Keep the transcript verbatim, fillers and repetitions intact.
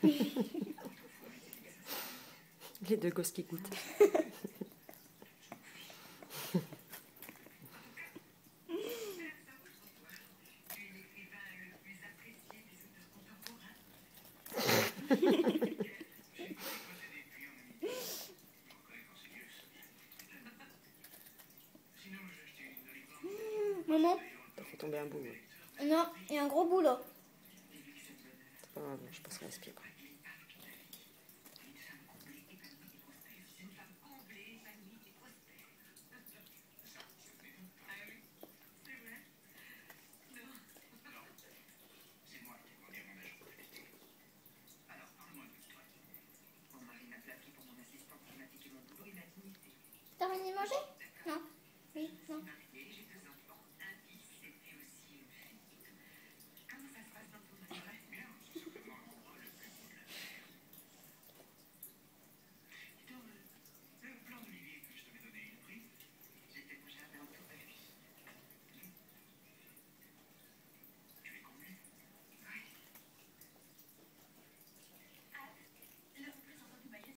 Les deux gosses qui goûtent. Maman? T'as fait tomber un bout. Ouais. Non, il y a un gros bout là. C'est pas grave, je passerai à ce pied après.